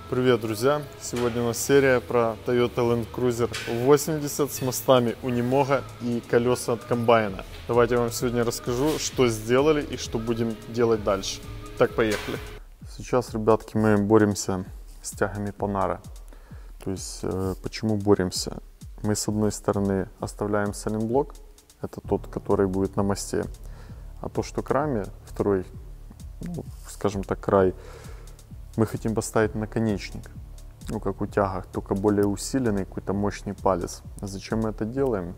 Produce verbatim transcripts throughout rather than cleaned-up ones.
Привет, друзья! Сегодня у нас серия про Toyota Land Cruiser восемьдесят с мостами Unimog и колеса от комбайна. Давайте я вам сегодня расскажу, что сделали и что будем делать дальше. Так, поехали! Сейчас, ребятки, мы боремся с тягами Panhard. То есть, э, почему боремся? Мы, с одной стороны, оставляем сайлентблок, это тот, который будет на мосте, а то, что к раме, второй, ну, скажем так, край, мы хотим поставить наконечник, ну как у тягах, только более усиленный, какой-то мощный палец. Зачем мы это делаем?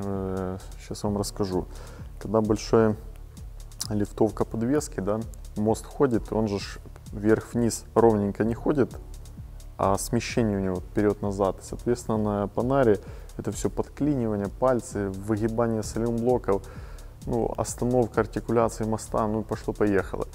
Сейчас вам расскажу. Когда большая лифтовка подвески, да, мост ходит, он же вверх-вниз ровненько не ходит, а смещение у него вперед-назад. Соответственно, на Panhard это все подклинивание, пальцы, выгибание сайлентблоков, ну, остановка артикуляции моста, ну и пошло-поехало.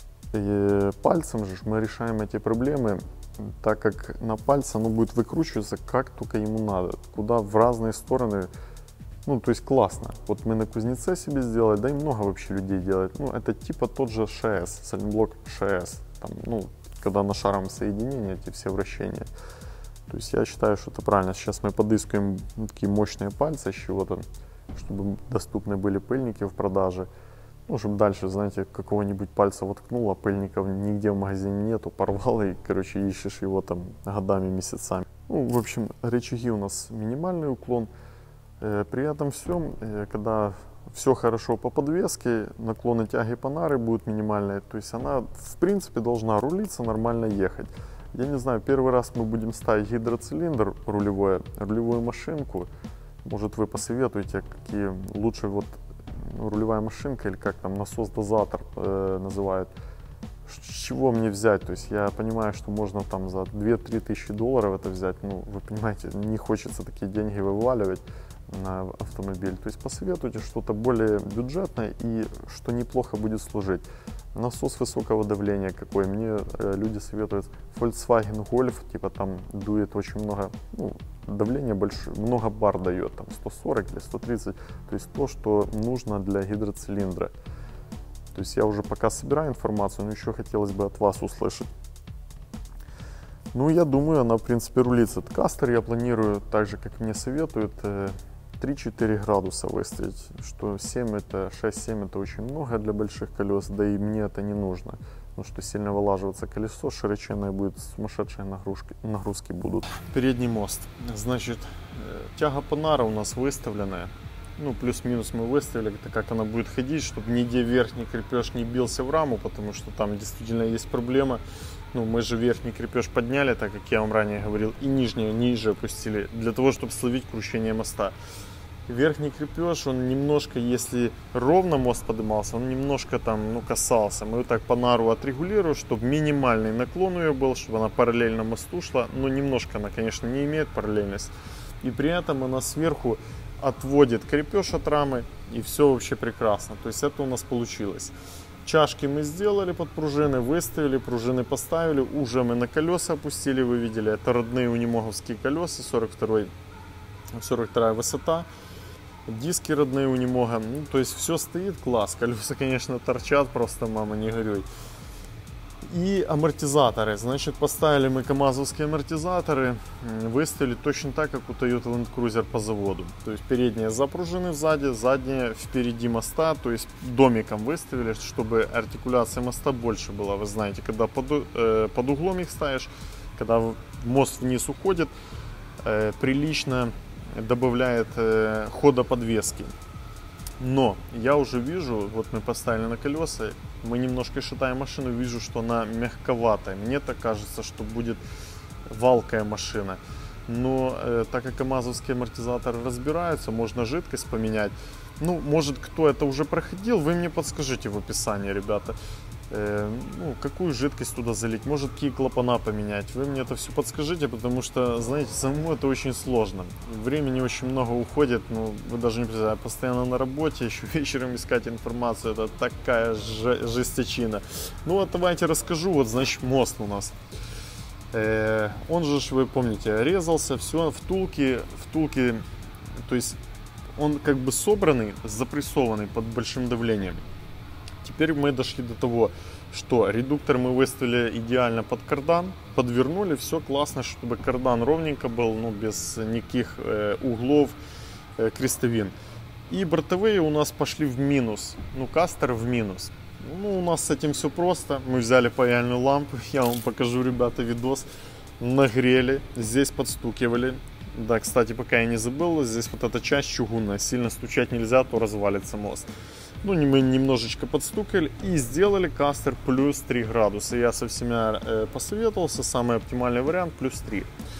И пальцем же мы решаем эти проблемы, так как на пальце оно будет выкручиваться как только ему надо, куда в разные стороны. Ну, то есть классно. Вот мы на кузнеце себе сделали, да и много вообще людей делает. Ну, это типа тот же ШС, сайлентблок ШС, там, ну, когда на шаровом соединении эти все вращения. То есть я считаю, что это правильно. Сейчас мы подыскиваем такие мощные пальцы с чего-то, чтобы доступны были пыльники в продаже. Ну, чтобы дальше, знаете, какого-нибудь пальца воткнул, а пыльников нигде в магазине нету, порвал и, короче, ищешь его там годами, месяцами. Ну, в общем, рычаги у нас минимальный уклон. При этом всем, когда все хорошо по подвеске, наклоны тяги Panhard будут минимальные, то есть она, в принципе, должна рулиться, нормально ехать. Я не знаю, первый раз мы будем ставить гидроцилиндр рулевой, рулевую машинку. Может, вы посоветуете, какие лучше вот рулевая машинка или как там насос-дозатор э, называют, с чего мне взять? То есть я понимаю, что можно там за две-три тысячи долларов это взять, ну вы понимаете, не хочется такие деньги вываливать на автомобиль. То есть посоветуйте что-то более бюджетное и что неплохо будет служить. Насос высокого давления какой, мне э, люди советуют Volkswagen Golf, типа там дует очень много, ну, давление большое, много бар дает, там сто сорок или сто тридцать, то есть то, что нужно для гидроцилиндра. То есть я уже пока собираю информацию, но еще хотелось бы от вас услышать. Ну, я думаю, она в принципе рулится. Кастер я планирую, так же как мне советуют, три-четыре градуса выставить, что семь это, шесть-семь это очень много для больших колес, да и мне это не нужно, потому что сильно вылаживаться колесо широченное будет, сумасшедшие нагрузки, нагрузки будут. Передний мост, значит, тяга Panhard у нас выставленная, ну плюс-минус мы выставили, как она будет ходить, чтобы нигде верхний крепеж не бился в раму, потому что там действительно есть проблема. Ну, мы же верхний крепеж подняли, так как я вам ранее говорил, и нижний ниже опустили, для того, чтобы словить крушение моста. Верхний крепеж, он немножко, если ровно мост поднимался, он немножко там, ну, касался. Мы вот так Panhard отрегулируем, чтобы минимальный наклон у ее был, чтобы она параллельно мосту шла. Но немножко она, конечно, не имеет параллельность. И при этом она сверху отводит крепеж от рамы, и все вообще прекрасно. То есть это у нас получилось. Чашки мы сделали под пружины, выставили, пружины поставили, уже мы на колеса опустили, вы видели, это родные унимоговские колеса, сорок вторая высота, диски родные Unimog, ну, то есть все стоит, класс, колеса, конечно, торчат, просто мама не горюй. И амортизаторы, значит, поставили мы камазовские амортизаторы, выставили точно так, как у Toyota Land Cruiser по заводу. То есть передние запружены сзади, задние впереди моста, то есть домиком выставили, чтобы артикуляция моста больше была. Вы знаете, когда под, э, под углом их ставишь, когда мост вниз уходит, э, прилично добавляет э, хода подвески. Но я уже вижу, вот мы поставили на колеса, мы немножко шатаем машину, вижу, что она мягковатая. Мне так кажется, что будет валкая машина. Но э, так как камазовские амортизаторы разбираются, можно жидкость поменять. Ну, может, кто это уже проходил, вы мне подскажите в описании, ребята. Э, ну, какую жидкость туда залить, может, какие клапана поменять. Вы мне это все подскажите, потому что, знаете, самому это очень сложно. Времени очень много уходит, ну, вы даже не представляете, постоянно на работе, еще вечером искать информацию, это такая жестячина. Ну, вот давайте расскажу, вот, значит, мост у нас. Э, он же, вы помните, резался, все, втулки, втулки, то есть он как бы собранный, запрессованный под большим давлением. Теперь мы дошли до того, что редуктор мы выставили идеально под кардан, подвернули, все классно, чтобы кардан ровненько был, ну, без никаких э, углов, э, крестовин. И бортовые у нас пошли в минус, ну, кастер в минус. Ну, у нас с этим все просто. Мы взяли паяльную лампу, я вам покажу, ребята, видос. Нагрели, здесь подстукивали. Да, кстати, пока я не забыл, здесь вот эта часть чугунная, сильно стучать нельзя, а то развалится мост. Ну, мы немножечко подстукали и сделали кастер плюс три градуса. Я со всеми э, посоветовался, самый оптимальный вариант плюс три.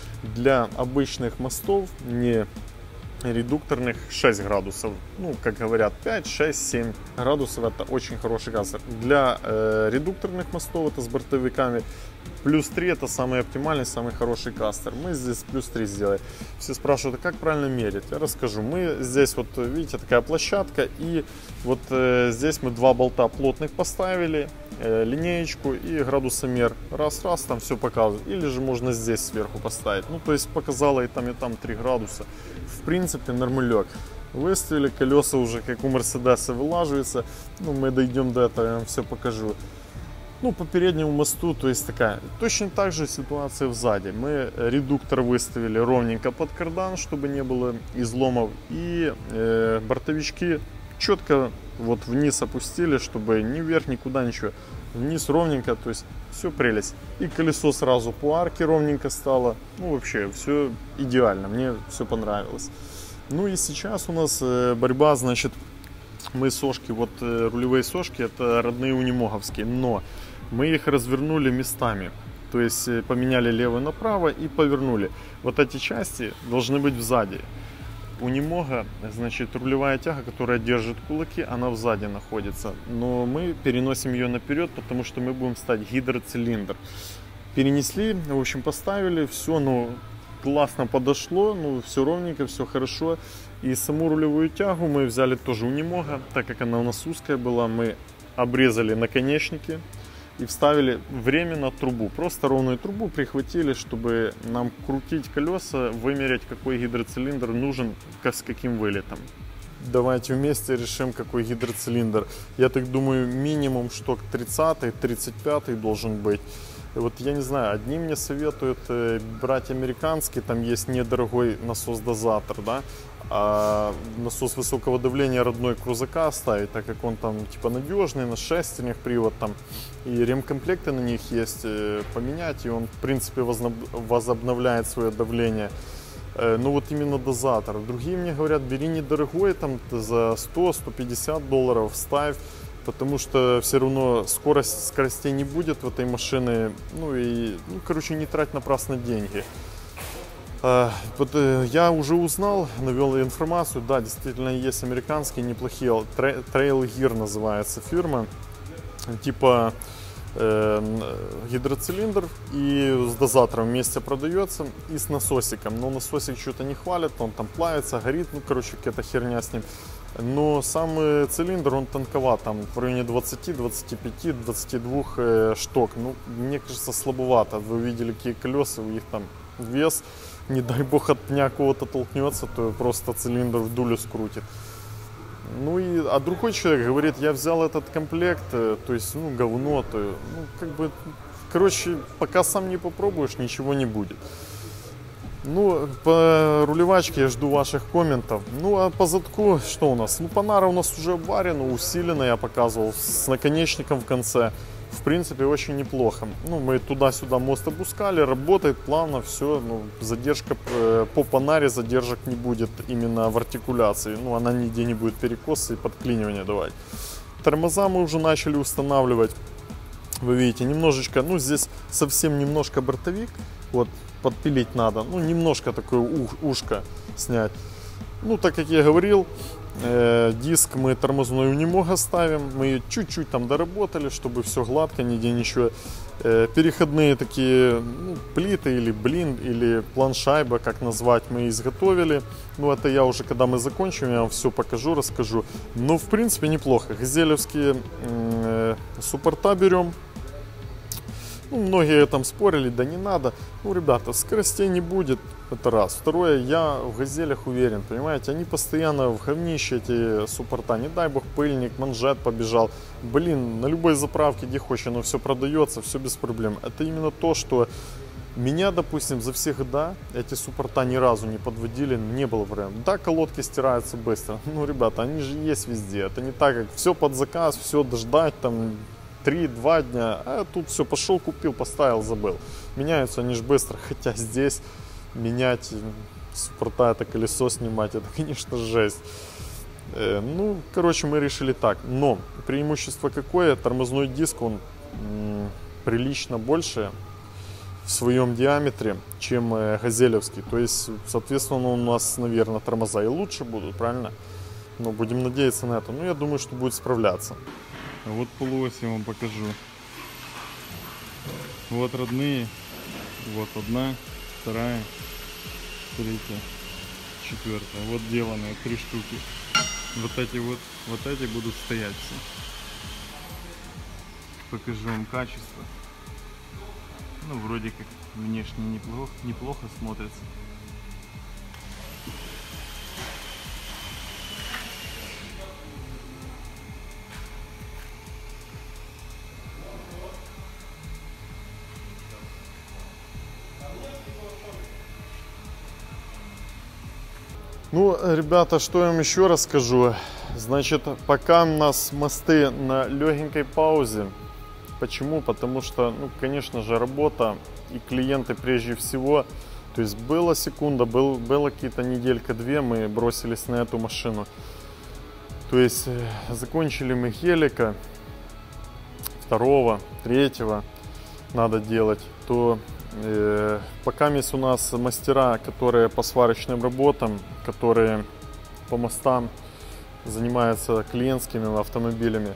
Для обычных мостов, не редукторных, шесть градусов. Ну, как говорят, пять, шесть, семь градусов это очень хороший кастер. Для э, редукторных мостов, это с бортовиками, плюс три это самый оптимальный, самый хороший кастер. Мы здесь плюс три сделали. Все спрашивают, а как правильно мерить? Я расскажу. Мы здесь, вот видите, такая площадка, и вот э, здесь мы два болта плотных поставили, э, линеечку и градусомер. Раз-раз, там все показывает. Или же можно здесь сверху поставить. Ну, то есть показало и там, и там три градуса. В принципе, нормалек. Выставили, колеса уже, как у Мерседеса, вылаживаются. Ну, мы дойдем до этого, я вам все покажу. Ну, по переднему мосту, то есть такая, точно так же ситуация сзади. Мы редуктор выставили ровненько под кардан, чтобы не было изломов. И э, бортовички четко вот вниз опустили, чтобы ни вверх, никуда, ничего. Вниз ровненько, то есть все прелесть. И колесо сразу по арке ровненько стало. Ну, вообще, все идеально, мне все понравилось. Ну и сейчас у нас э, борьба, значит, мы сошки, вот э, рулевые сошки, это родные унемоговские, но мы их развернули местами. То есть э, поменяли лево направо и повернули. Вот эти части должны быть сзади. Унемога, значит, рулевая тяга, которая держит кулаки, она сзади находится. Но мы переносим ее наперед, потому что мы будем ставить гидроцилиндр. Перенесли, в общем, поставили, все, ну, классно подошло, ну, все ровненько, все хорошо. И саму рулевую тягу мы взяли тоже унемога, так как она у нас узкая была, мы обрезали наконечники и вставили временно трубу. Просто ровную трубу прихватили, чтобы нам крутить колеса, вымерять, какой гидроцилиндр нужен, как, с каким вылетом. Давайте вместе решим, какой гидроцилиндр. Я так думаю, минимум штук тридцатый, тридцать пятый должен быть. Вот я не знаю, одни мне советуют э, брать американский, там есть недорогой насос-дозатор, да, а насос высокого давления родной крузака ставить, так как он там типа надежный, на шестернях привод там, и ремкомплекты на них есть, э, поменять, и он в принципе возобновляет свое давление. Э, ну вот именно дозатор. Другие мне говорят, бери недорогой, там за сто — сто пятьдесят долларов ставь. Потому что все равно скорость, скоростей не будет в этой машине. Ну и, ну, короче, не трать напрасно деньги. А, вот, я уже узнал, навел информацию. Да, действительно есть американские неплохие. Trail Gear называется фирма. Типа э, гидроцилиндр и с дозатором вместе продается. И с насосиком. Но насосик что-то не хвалит. Он там плавится, горит. Ну, короче, какая-то херня с ним. Но сам цилиндр, он тонковат, там в районе двадцати, двадцати пяти, двадцати двух э, шток. Ну, мне кажется, слабовато. Вы видели, какие колеса, у них там вес, не дай бог от пня кого-то толкнется, то просто цилиндр в дулю скрутит. Ну и, а другой человек говорит, я взял этот комплект, э, то есть, ну, говно, то, ну, как бы, короче, пока сам не попробуешь, ничего не будет. Ну, по рулевачке я жду ваших комментов. Ну, а по задку что у нас? Ну, панара у нас уже обварена, усилена, я показывал, с наконечником в конце. В принципе, очень неплохо. Ну, мы туда-сюда мост опускали, работает плавно, все. Ну, задержка по панаре, задержек не будет именно в артикуляции. Ну, она нигде не будет перекоса и подклинивания давать. Тормоза мы уже начали устанавливать. Вы видите, немножечко, ну, здесь совсем немножко бортовик. Вот. Подпилить надо, ну, немножко такое уш, ушко снять. Ну, так как я говорил, э, диск мы тормозной унемога ставим, мы чуть-чуть там доработали, чтобы все гладко, нигде ничего. Э, переходные такие, ну, плиты или блин, или планшайба, как назвать, мы изготовили. Ну, это я уже, когда мы закончим, я вам все покажу, расскажу. Но, в принципе, неплохо. Газелевские э, суппорта берем. Ну, многие там спорили, да не надо. Ну, ребята, скоростей не будет, это раз. Второе, я в газелях уверен, понимаете, они постоянно в говнище эти суппорта. Не дай бог пыльник, манжет побежал. Блин, на любой заправке, где хочешь, оно все продается, все без проблем. Это именно то, что меня, допустим, за все года эти суппорта ни разу не подводили, не было проблем. Да, колодки стираются быстро. Ну, ребята, они же есть везде. Это не так, как все под заказ, все дождать, там, три-два дня. А тут все, пошел, купил, поставил, забыл. Меняются они же быстро. Хотя здесь менять суппорта, это колесо снимать, это, конечно, жесть. Э, ну, короче, мы решили так. Но преимущество какое? Тормозной диск, он м- прилично больше в своем диаметре, чем газелевский. То есть, соответственно, у нас, наверное, тормоза и лучше будут, правильно? Но будем надеяться на это. Ну, я думаю, что будет справляться. Вот полуось я вам покажу. Вот родные. Вот одна, вторая, третья, четвертая. Вот деланные три штуки. Вот эти вот, вот эти будут стоять все. Покажу вам качество. Ну, вроде как внешне неплохо, неплохо смотрится. Ну, ребята, что я вам еще расскажу. Значит, пока у нас мосты на легенькой паузе. Почему? Потому что, ну, конечно же, работа и клиенты прежде всего. То есть была секунда, был, было какие-то неделька-две, мы бросились на эту машину. То есть закончили мы гелика, второго, третьего надо делать. То э, пока есть у нас мастера, которые по сварочным работам, которые по мостам занимаются клиентскими автомобилями,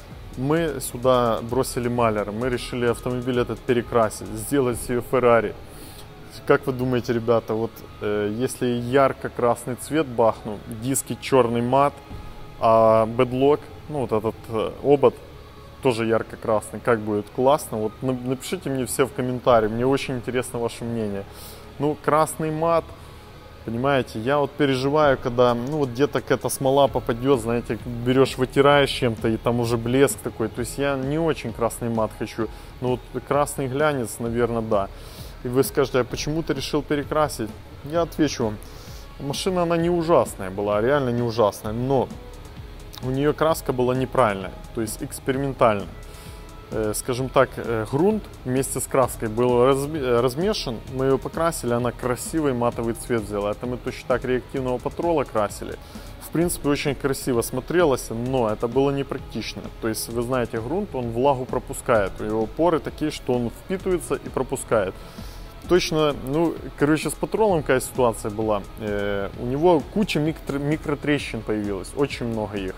мы сюда бросили маляр, мы решили автомобиль этот перекрасить, сделать себе Феррари. Как вы думаете, ребята, вот э, если ярко-красный цвет бахну, диски черный мат, а бедлок, ну вот этот э, обод тоже ярко-красный, как будет? Классно? Вот напишите мне все в комментарии, мне очень интересно ваше мнение. Ну, красный мат, понимаете, я вот переживаю, когда, ну, вот где-то какая-то смола попадет, знаете, берешь, вытираешь чем-то, и там уже блеск такой. То есть я не очень красный мат хочу, но вот красный глянец, наверное, да. И вы скажете, а почему ты решил перекрасить? Я отвечу вам, машина, она не ужасная была, реально не ужасная, но у нее краска была неправильная, то есть экспериментальная. Скажем так, грунт вместе с краской был размешан, мы ее покрасили, она красивый матовый цвет взяла. Это мы точно так реактивного патрола красили. В принципе, очень красиво смотрелось, но это было непрактично. То есть, вы знаете, грунт, он влагу пропускает, у него поры такие, что он впитывается и пропускает. Точно, ну, короче, с патролом какая ситуация была. Э, у него куча микро, микротрещин появилась, очень много их.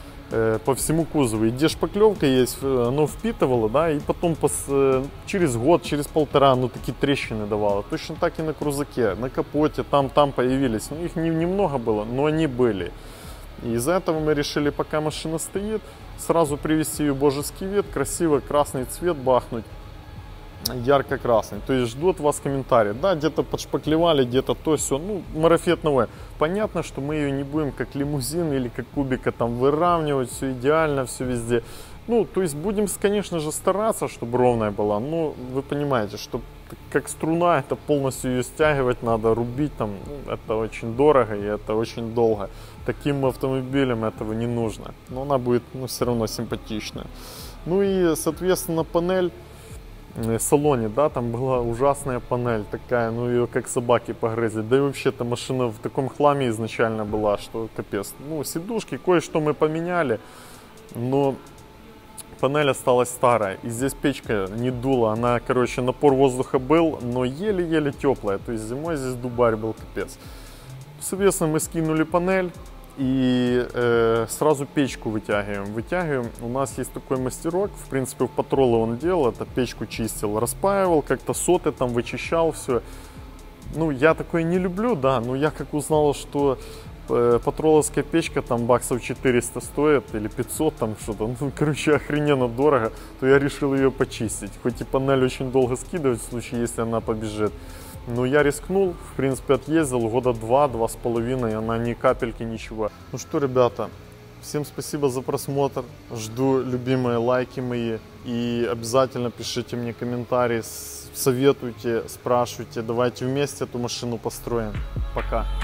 По всему кузову. И где шпаклевка есть, оно впитывало, да, и потом пос, через год, через полтора, ну, такие трещины давало. Точно так и на крузаке, на капоте, там-там появились. Ну, их не, немного было, но они были. И из-за этого мы решили, пока машина стоит, сразу привести ее божеский вид, красиво красный цвет бахнуть, ярко-красный. То есть ждут вас комментарии. Да, где-то подшпаклевали, где-то то все. Ну, марафет новое. Понятно, что мы ее не будем как лимузин или как кубика там выравнивать, все идеально, все везде. Ну, то есть будем, конечно же, стараться, чтобы ровная была. Но вы понимаете, что как струна, это полностью ее стягивать надо, рубить там. Ну, это очень дорого и это очень долго. Таким автомобилем этого не нужно. Но она будет, ну, все равно симпатичная. Ну и, соответственно, панель в салоне, да, там была ужасная панель такая, ну ее как собаки погрызли, да и вообще эта машина в таком хламе изначально была, что капец. Ну, сидушки, кое-что мы поменяли, но панель осталась старая, и здесь печка не дула, она, короче, напор воздуха был, но еле-еле теплая, то есть зимой здесь дубарь был капец. Соответственно, мы скинули панель и э, сразу печку вытягиваем. Вытягиваем. У нас есть такой мастерок, в принципе, в патроле он делал, это печку чистил, распаивал, как-то соты там вычищал, все. Ну, я такое не люблю, да, но я как узнал, что Патроловская печка там баксов четыреста стоит или пятьсот, там что-то, ну, короче, охрененно дорого, то я решил ее почистить. Хоть и панель очень долго скидывать в случае, если она побежит. Но я рискнул, в принципе, отъездил года два, два с половиной, она ни капельки, ничего. Ну что, ребята, всем спасибо за просмотр, жду любимые лайки мои и обязательно пишите мне комментарии, советуйте, спрашивайте, давайте вместе эту машину построим. Пока!